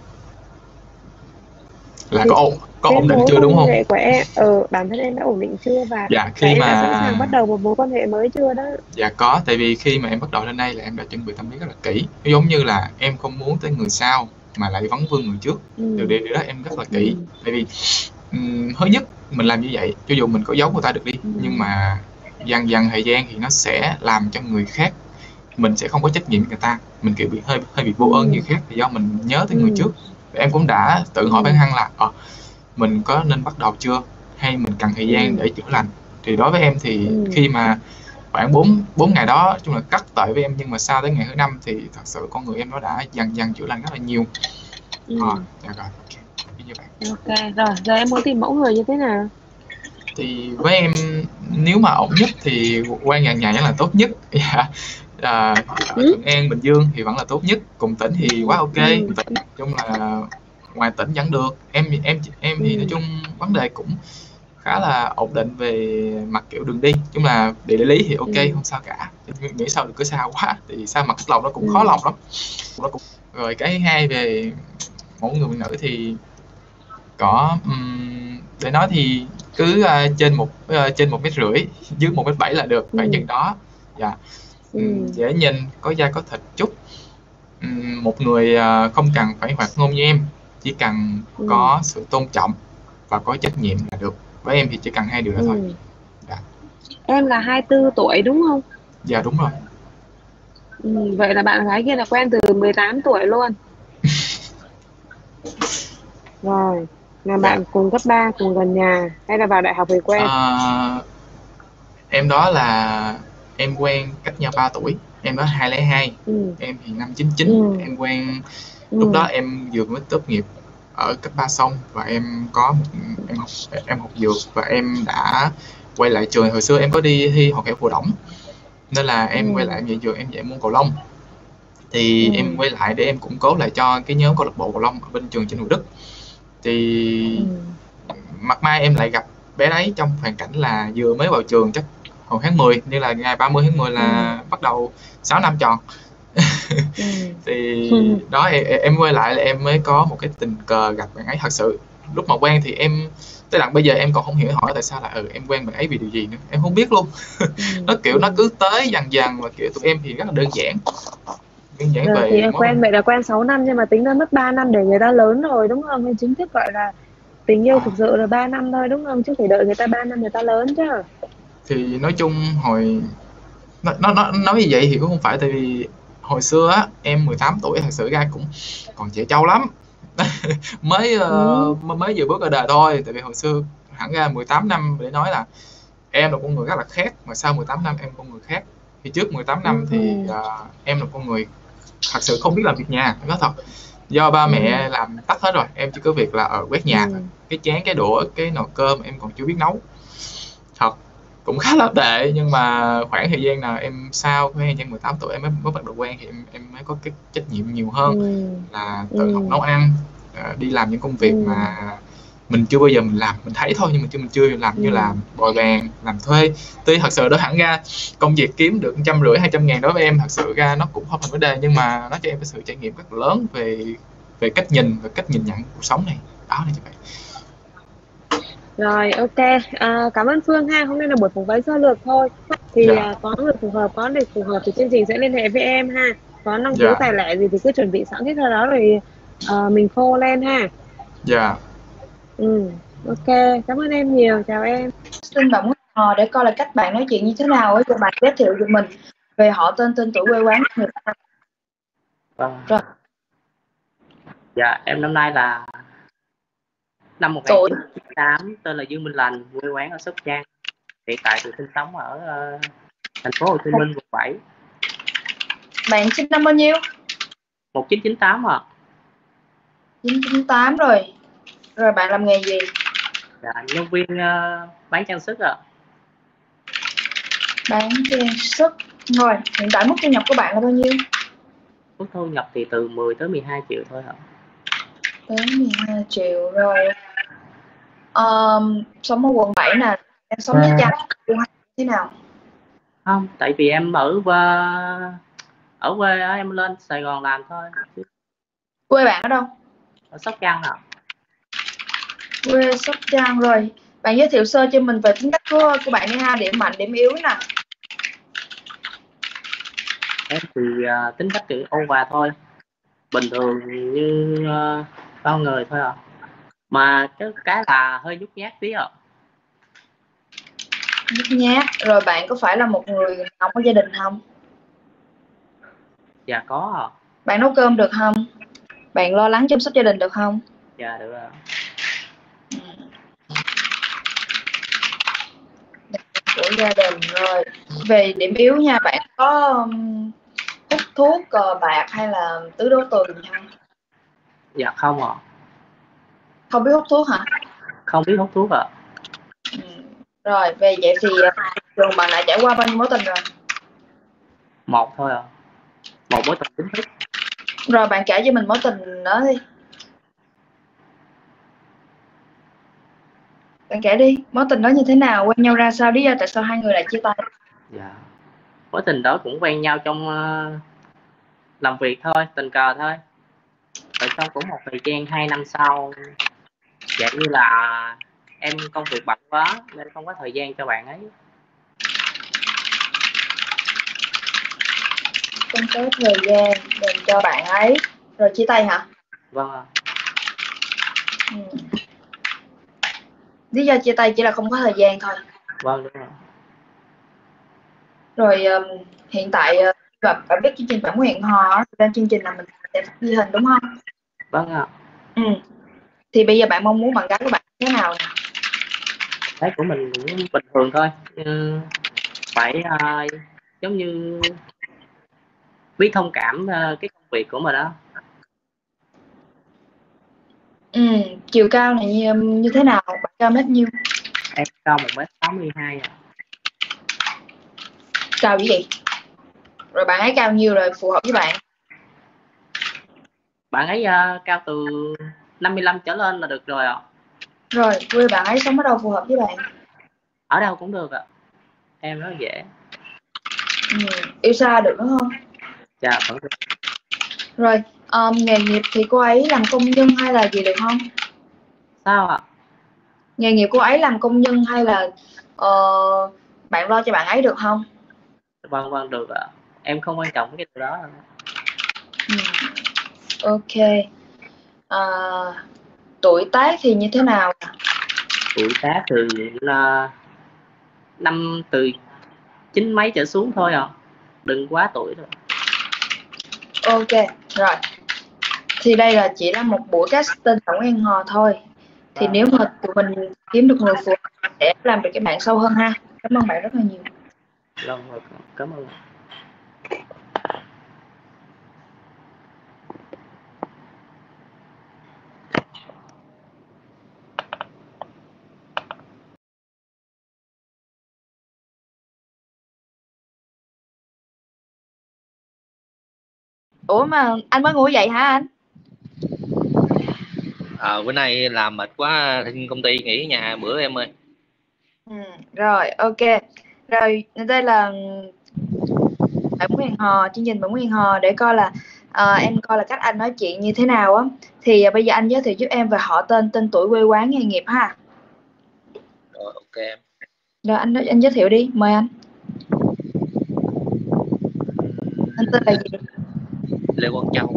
là có ổn định chưa đúng không? Của em, bản thân em đã ổn định chưa, và khi em mà đã sẵn sàng bắt đầu một mối quan hệ mới chưa đó? Dạ có, tại vì khi mà em bắt đầu lên đây là em đã chuẩn bị tâm lý rất là kỹ, giống như là em không muốn tới người sau mà lại vấn vương người trước. Điều đó em rất là kỹ, tại vì thứ nhất mình làm như vậy cho dù mình có giấu người ta được đi, nhưng mà dần dần thời gian thì nó sẽ làm cho người khác, mình sẽ không có trách nhiệm với người ta, mình kiểu bị hơi bị vô ơn người khác, thì do mình nhớ tới người trước. Và em cũng đã tự hỏi bản thân là mình có nên bắt đầu chưa, hay mình cần thời gian để chữa lành. Thì đối với em thì khi mà khoảng 4 ngày đó chung là cắt tệ với em, nhưng mà sau tới ngày thứ 5 thì thật sự con người em nó đã dần dần chữa lành rất là nhiều. Dạ rồi, như vậy. Ok, rồi, giờ em muốn tìm mẫu người như thế nào? Thì với em, nếu mà ổn nhất thì quen nhà nhàng là tốt nhất. Thuận An, Bình Dương thì vẫn là tốt nhất, cùng tỉnh thì quá ok. Tỉnh chung là ngoài tỉnh vẫn được. Em thì nói chung vấn đề cũng khá là ổn định về mặt kiểu đường đi, chung là địa lý thì ok, không sao cả. Nghĩ sao được cứ sao quá, thì sao mặt cách lòng nó cũng khó lòng lắm. Rồi cái thứ hai về mẫu người phụ nữ thì có để nói thì cứ trên 1,5 m, dưới 1,7 m là được, khoảng chừng đó. Dễ nhìn, có da có thịt chút. Một người không cần phải hoạt ngôn như em, chỉ cần có sự tôn trọng và có trách nhiệm là được. Với em thì chỉ cần 2 điều đó thôi. Em là 24 tuổi đúng không? Dạ đúng rồi. Vậy là bạn gái kia là quen từ 18 tuổi luôn. Rồi, là bạn cùng cấp 3, cùng gần nhà, hay là vào đại học thì quen? Em đó là em quen cách nhau 3 tuổi. Em đó 2002, em thì năm 99. Em quen lúc đó em vừa mới tốt nghiệp ở cấp 3 xong, và em học dược, và em đã quay lại trường. Hồi xưa em có đi thi Học Hẻo Phù Đổng, nên là em quay lại em dạy dược, em dạy môn cầu lông. Thì em quay lại để em củng cố lại cho cái nhóm câu lạc bộ cầu lông ở bên trường Trịnh Thủ Đức. Thì mặt mai em lại gặp bé đấy trong hoàn cảnh là vừa mới vào trường, chắc hồi tháng 10, như là ngày 30 tháng 10 là bắt đầu 6 năm tròn. Thì đó, em quay lại là em mới có một cái tình cờ gặp bạn ấy. Thật sự lúc mà quen thì em tới tận bây giờ em còn không hiểu hỏi tại sao là em quen bạn ấy vì điều gì nữa, em không biết luôn. Nó kiểu nó cứ tới dần dần, và kiểu tụi em thì rất là đơn giản về thì em quen vậy là quen 6 năm, nhưng mà tính ra mất 3 năm để người ta lớn rồi đúng không? Nên chính thức gọi là tình yêu thực sự là 3 năm thôi đúng không? Chứ phải đợi người ta 3 năm người ta lớn chứ. Thì nói chung hồi nó nói như vậy thì cũng không phải, tại vì hồi xưa á em 18 tuổi thật sự ra cũng còn trẻ trâu lắm. mới vừa bước ra đời thôi. Tại vì hồi xưa hẳn ra 18 năm để nói là em là con người rất là khác, mà sau 18 năm em con người khác. Thì trước 18 năm thì em là con người thật sự không biết làm việc nhà, nói thật. Do ba mẹ làm tất hết rồi, em chỉ có việc là quét nhà thôi. Cái chén, cái đũa, cái nồi cơm em còn chưa biết nấu. Thật, cũng khá là tệ, nhưng mà khoảng thời gian nào em sau khoảng thời gian 18 tuổi em mới bắt đầu quen thì em mới có cái trách nhiệm nhiều hơn là tự học nấu ăn, đi làm những công việc mà mình chưa bao giờ mình làm, mình thấy thôi nhưng mình chưa làm, như làm bồi bàn, làm thuê. Tuy thật sự đó hẳn ra công việc kiếm được 150-200 ngàn đối với em thật sự ra nó cũng không thành vấn đề, nhưng mà nó cho em cái sự trải nghiệm rất là lớn về cách nhìn và cách nhìn nhận cuộc sống này. Đó là như vậy. Rồi, ok. Cảm ơn Phương ha. Hôm nay là buổi phỏng vấn sơ lược thôi. Thì có người phù hợp, có người phù hợp thì chương trình sẽ liên hệ với em ha. Có năng khiếu tài lẻ gì thì cứ chuẩn bị sẵn hết ra đó rồi mình phô lên ha. Dạ. Ok, cảm ơn em nhiều. Chào em. Xin bạn muốn để coi là cách bạn nói chuyện như thế nào ấy, cho bạn giới thiệu cho mình về họ, tên tuổi, quê quán của người ta. Vâng. Rồi. Dạ, em năm nay là năm 1998, tên là Dương Minh Lành, quê quán ở Sóc Trăng. Hiện tại thì sinh sống ở thành phố Hồ Chí Minh, quận 7. Bạn sinh năm bao nhiêu? 1998 ạ. 1998 rồi. Rồi bạn làm nghề gì? Dạ, nhân viên bán trang sức ạ. Bán trang sức. Rồi, hiện tại mức thu nhập của bạn là bao nhiêu? Mức thu nhập thì từ 10 tới 12 triệu thôi ạ. Tới 12 triệu rồi. Sống ở quận 7 nè, em sống với cha thế nào? Không, tại vì em ở quê em lên Sài Gòn làm thôi. Quê bạn ở đâu? Ở Sóc Trăng ạ. Quê Sóc Trăng rồi. Bạn giới thiệu sơ cho mình về tính cách của bạn đi ha, điểm mạnh, điểm yếu nè. Em thì tính cách kiểu ôn hòa thôi, bình thường như bao người thôi ạ. Mà cái là hơi nhút nhát tí ạ. Nhút nhát. Rồi bạn có phải là một người không có gia đình không? Dạ có ạ. Bạn nấu cơm được không? Bạn lo lắng chăm sóc gia đình được không? Dạ được ạ. Của gia đình rồi. Về điểm yếu nha, bạn có hút thuốc, cờ bạc hay là tứ đố tường gì không? Dạ không ạ. Không biết hút thuốc hả? Không biết hút thuốc ạ. Rồi, về vậy thì trường bạn đã trải qua bao nhiêu mối tình rồi? Một thôi ạ. Một mối tình chính thức. Rồi bạn kể cho mình mối tình đó đi. Bạn kể đi, mối tình đó như thế nào, quen nhau ra sao, lý do tại sao hai người lại chia tay? Dạ. Mối tình đó cũng quen nhau trong làm việc thôi, tình cờ thôi. Rồi xong cũng một thời gian 2 năm sau, dạng như là em công việc bận quá nên không có thời gian cho bạn ấy. Không có thời gian dành cho bạn ấy, rồi chia tay hả? Vâng ạ. Lý do chia tay chỉ là không có thời gian thôi. Vâng đúng rồi. Rồi hiện tại bạn biết chương trình Bạn Muốn Hẹn Hò, trên chương trình là mình sẽ ghi hình đúng không? Vâng ạ. Thì bây giờ bạn mong muốn bạn gái của bạn thế nào nè? Cái của mình cũng bình thường thôi, phải giống như biết thông cảm cái công việc của mình đó. Chiều cao này như thế nào? Bạn cao mét nhiêu? Em cao 1m62 ạ. Cao gì vậy? Rồi bạn ấy cao nhiêu rồi phù hợp với bạn? Bạn ấy cao từ 55 trở lên là được rồi ạ. Rồi quê bạn ấy sống ở đâu phù hợp với bạn? Ở đâu cũng được ạ. Em rất dễ. Yêu xa được đúng không? Dạ vẫn được. Rồi nghề nghiệp thì cô ấy làm công nhân hay là gì được không? Sao ạ? Nghề nghiệp cô ấy làm công nhân hay là bạn lo cho bạn ấy được không? Vâng được ạ. Em không quan trọng cái điều đó. Ok. Tuổi tác thì như thế nào? Tuổi tác từ năm từ 9 mấy trở xuống thôi ạ. Đừng quá tuổi rồi. Ok, rồi. Thì đây là chỉ là một buổi casting Bạn Muốn Hẹn Hò thôi. Thì nếu mà tụi mình kiếm được người phù hợp sẽ làm được cái bạn sâu hơn ha. Cảm ơn bạn rất là nhiều. Vâng, cảm ơn. Ủa mà anh mới ngủ dậy hả anh? Bữa nay làm mệt quá, công ty nghỉ nhà bữa em ơi. Rồi, ok. Rồi, đây là bạn muốn hẹn hò, chương trình bạn muốn hẹn hò để coi là em coi là cách anh nói chuyện như thế nào á. Thì bây giờ anh giới thiệu giúp em về họ tên, tên tuổi, quê quán, nghề nghiệp ha. Rồi, ok em. Rồi anh giới thiệu đi, mời anh. Anh tên là gì? Lê Quang Châu.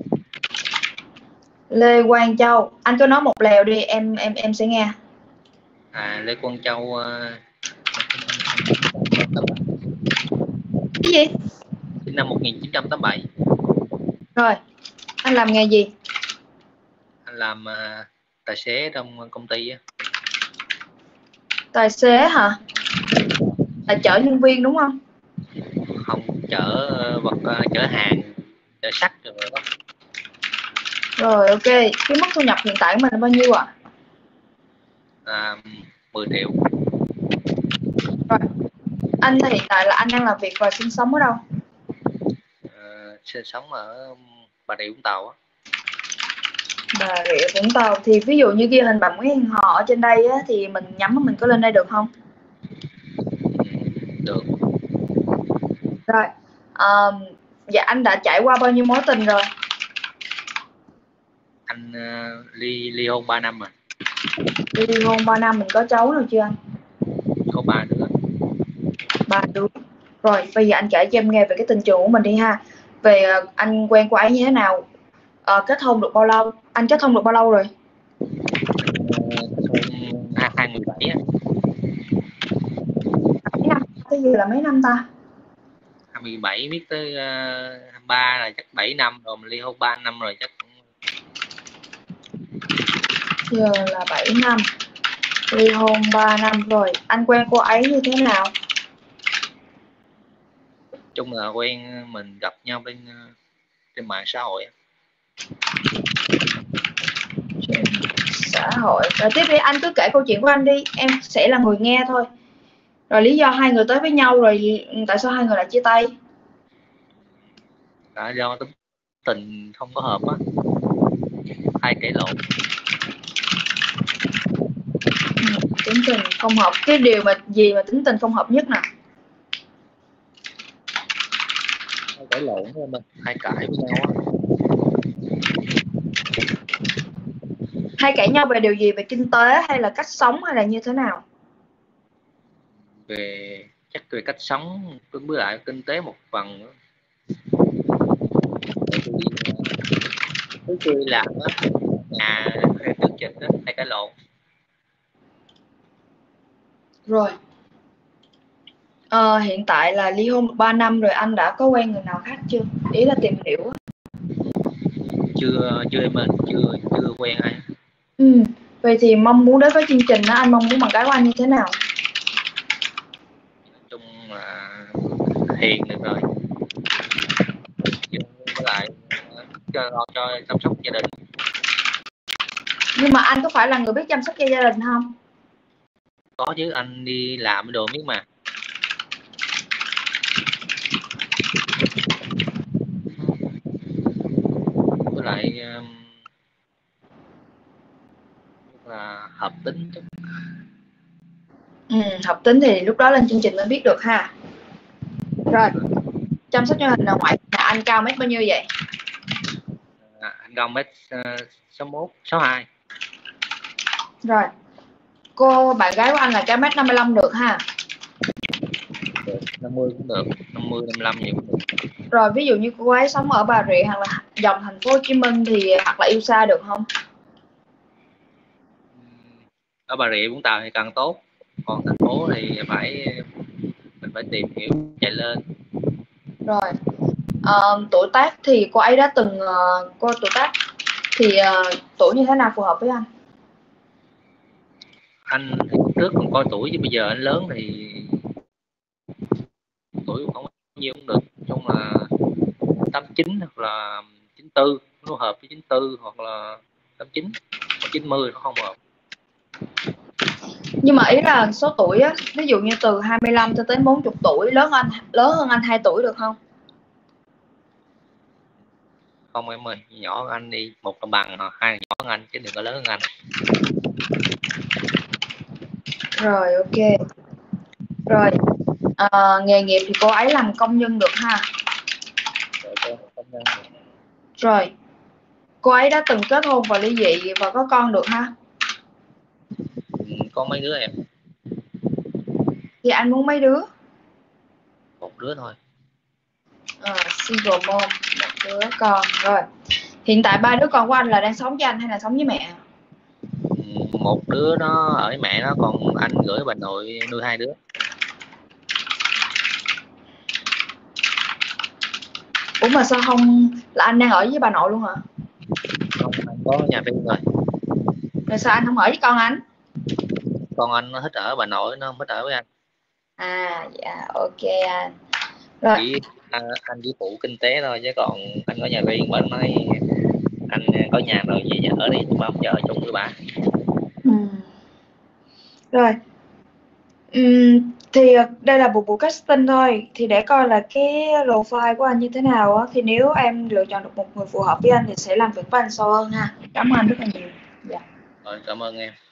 Lê Quang Châu. Anh cứ nói một lèo đi, em sẽ nghe. Lê Quang Châu. Cái gì? Sinh năm 1987. Rồi, anh làm nghề gì? Anh làm tài xế trong công ty á. Tài xế hả? Là chở nhân viên đúng không? Không, chở vật, chở hàng, chở sắt rồi đó. Rồi, ok. Cái mức thu nhập hiện tại của mình là bao nhiêu ạ? 10 triệu. Rồi, anh hiện tại là anh đang làm việc và sinh sống ở đâu? Sinh sống ở Bà Rịa Vũng Tàu á. Bà Rịa Vũng Tàu. Thì ví dụ như ghi hình bạn muốn hẹn hò ở trên đây á, thì mình nhắm mình có lên đây được không? Được. Rồi, dạ anh đã trải qua bao nhiêu mối tình rồi? Anh ly hôn 3 năm rồi. Ly hôn 3 năm, mình có cháu nào chưa anh? Có 3 đứa. 3 đứa. Rồi, bây giờ anh kể cho em nghe về cái tình trường của mình đi ha. Về anh quen cô ấy như thế nào? Kết hôn được bao lâu? Anh kết hôn được bao lâu rồi? 2017 á. Mấy năm? Cái gì là mấy năm ta? 2017 biết tới 23 là chắc 7 năm rồi, mình ly hôn 3 năm rồi chắc. Giờ là 7 năm. Ly hôn 3 năm rồi. Anh quen cô ấy như thế nào? Chung là quen, mình gặp nhau trên mạng xã hội. Trên xã hội. Rồi tiếp đi, anh cứ kể câu chuyện của anh đi, em sẽ là người nghe thôi. Rồi lý do hai người tới với nhau rồi tại sao hai người lại chia tay? Đã do tính tình không có hợp á, hay cãi lộn. Tính tình không hợp. Cái điều mà gì mà tính tình không hợp nhất nè? Hay cãi lộn thôi mình, hay cãi với nhau á. Hay cãi nhau về điều gì? Về kinh tế hay là cách sống hay là như thế nào? Chắc về cách sống với lại kinh tế một phần nữa. Tôi làm á, nhà trước trình đó, hay cãi lộn. Rồi. Hiện tại là ly hôn 3 năm rồi, anh đã có quen người nào khác chưa? Ý là tìm hiểu. Chưa em ơi, chưa quen ai. Vậy thì mong muốn đến với chương trình đó, anh mong muốn bạn gái của anh như thế nào? Nói chung là hiền được rồi. Với lại lo cho chăm sóc gia đình. Nhưng mà anh có phải là người biết chăm sóc cho gia đình không? Có chứ, anh đi làm đồ miếng mà. Với lại là hợp tính. Hợp tính thì lúc đó lên chương trình mới biết được ha. Rồi, chăm sóc cho hình là ngoại là anh cao mét bao nhiêu vậy? Anh cao mét 61, 62. Rồi, cô bạn gái của anh là cao mét 55 được ha? Được, 50 cũng được, 50, 55 nhiều cũng được. Rồi, ví dụ như cô ấy sống ở Bà Rịa hoặc là dòng thành phố Hồ Chí Minh thì hoặc là yêu xa được không? Ở Bà Rịa Vũng Tàu thì càng tốt, còn thành phố thì mình phải tìm hiểu chạy lên. Rồi, tuổi tác thì cô ấy đã từng tuổi tác thì tuổi như thế nào phù hợp với anh? anh thì trước còn coi tuổi, chứ bây giờ anh lớn thì tuổi không nhiều cũng được, chung là 89 hoặc là 94 nó hợp với 94, hoặc là 89 hoặc 90 nó không hợp. Nhưng mà ý là số tuổi á, ví dụ như từ 25 cho tới 40 tuổi, lớn hơn anh 2 tuổi được không? Không em ơi, nhỏ hơn anh đi, một là bằng hoặc hai là nhỏ hơn anh, chứ đừng có lớn hơn anh. Rồi ok. Rồi nghề nghiệp thì cô ấy làm công nhân được ha. Rồi cô ấy đã từng kết hôn và ly dị và có con được ha. Có mấy đứa em? Thì anh muốn mấy đứa? Một đứa thôi. Single mom, một đứa con. Rồi hiện tại 3 đứa con của anh là đang sống với anh hay là sống với mẹ? Một đứa nó ở với mẹ nó, còn anh gửi bà nội nuôi 2 đứa. Ủa mà sao không, là anh đang ở với bà nội luôn hả? Không, anh có nhà riêng rồi. Rồi sao anh không ở với con anh? Con anh nó thích ở bà nội, nó không thích ở với anh. Dạ ok anh. Rồi Anh chỉ phụ kinh tế thôi, chứ còn anh có nhà riêng, bà nói anh có nhà rồi về nhà ở đi, mà không cho ở chung với bà. Rồi thì đây là một buổi casting thôi, thì để coi là cái profile của anh như thế nào á, thì nếu em lựa chọn được một người phù hợp với anh thì sẽ làm việc với anh sâu hơn ha. Cảm ơn anh rất là nhiều. Dạ. Rồi, cảm ơn em.